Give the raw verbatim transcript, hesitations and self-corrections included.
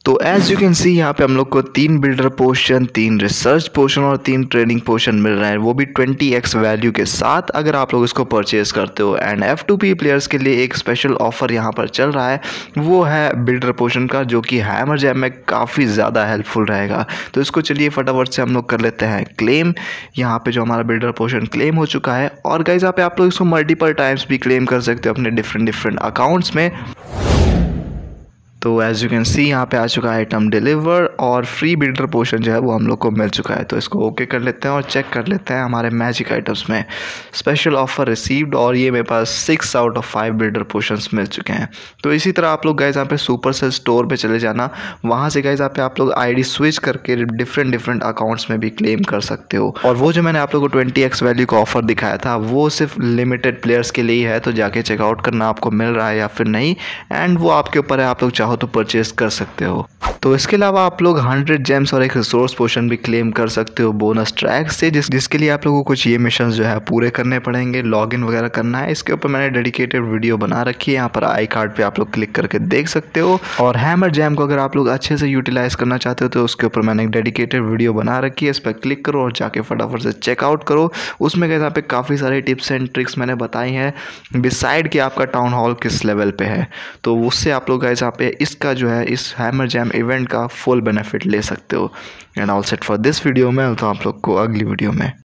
तो as you can see यहाँ पे हम लोग को तीन बिल्डर पोर्शन, तीन रिसर्च पोर्शन और तीन ट्रेनिंग पोर्शन मिल रहा है, वो भी ट्वेंटी एक्स वैल्यू के साथ अगर आप लोग इसको परचेज करते हो। And F two P players के लिए एक स्पेशल ऑफर यहाँ पर चल रहा है, वो है बिल्डर पोर्शन का, जो कि हैमर जैम में काफ़ी ज़्यादा हेल्पफुल रहेगा। तो इसको चलिए फटाफट से हम लोग कर लेते हैं क्लेम। यहाँ पे जो हमारा बिल्डर पोर्शन क्लेम हो चुका है, और गाइज यहाँ पे आप लोग इसको मल्टीपल टाइम्स भी क्लेम कर सकते हो अपने डिफरेंट डिफरेंट अकाउंट्स में। तो एज यू कैन सी यहाँ पे आ चुका है आइटम डिलीवर, और फ्री बिल्डर पोर्शन जो है वो हम लोग को मिल चुका है। तो इसको ओके कर लेते हैं और चेक कर लेते हैं हमारे मैजिक आइटम्स में स्पेशल ऑफर रिसीव्ड, और ये मेरे पास six out of five builder potions मिल चुके हैं। तो इसी तरह आप लोग गाइज यहाँ पे सुपर सेल स्टोर पे चले जाना, वहाँ से गाइज यहाँ पे आप लोग आईडी स्विच करके डिफरेंट डिफरेंट अकाउंट्स में भी क्लेम कर सकते हो। और वो जो मैंने आप लोग को ट्वेंटी एक्स वैल्यू का ऑफर दिखाया था, वो सिर्फ लिमिटेड प्लेयर्स के लिए ही है, तो जाके चेकआउट करना आपको मिल रहा है या फिर नहीं, एंड वो आपके ऊपर है, आप लोग चाहो तो परचेज कर सकते हो। तो इसके अलावा आप लोग हंड्रेड जेम्स और एक रिसोर्स पोर्शन भी क्लेम कर सकते हो बोनस ट्रैक से, जिस जिसके लिए आप लोगों को कुछ ये मिशन जो है पूरे करने पड़ेंगे, लॉगिन वगैरह करना है। इसके ऊपर मैंने डेडिकेटेड वीडियो बना रखी है, यहाँ पर आई कार्ड पे आप लोग क्लिक करके देख सकते हो। और हैमर जैम को अगर आप लोग अच्छे से यूटिलाइज करना चाहते हो तो उसके ऊपर मैंने एक डेडिकेटेड वीडियो बना रखी है, इस पर क्लिक करो और जाके फटाफट से चेकआउट करो। उसमें यहाँ पे काफ़ी सारे टिप्स एंड ट्रिक्स मैंने बताई हैं, डिसाइड कि आपका टाउन हॉल किस लेवल पे है, तो उससे आप लोग यहाँ पे इसका जो है इस हैमर जैम इवेंट का फुल बेनिफिट ले सकते हो। And all set for this video में, तो आप लोग को अगली वीडियो में